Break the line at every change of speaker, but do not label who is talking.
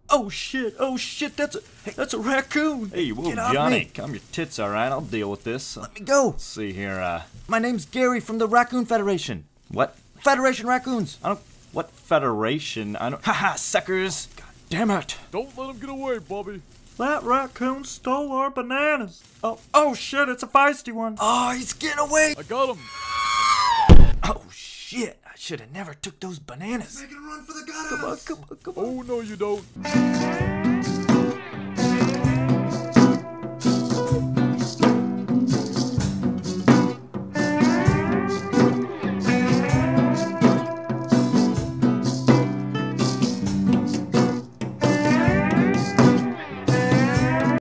Oh shit, that's a raccoon.
Hey, whoa,
Get off
Johnny,
me.
calm your tits, alright? I'll deal with this.
Let me go.
Let's see here,
My name's Gary from the Raccoon Federation.
What?
Federation Raccoons.
What federation? I don't. Haha, suckers! God damn it!
Don't let him get away, Bobby.
That raccoon stole our bananas. Oh shit, it's a feisty one. Oh, he's getting away.
I got him.
Oh shit, I should have never took those bananas.
Make a run for the gutters.
Come on.
Oh, no, you don't.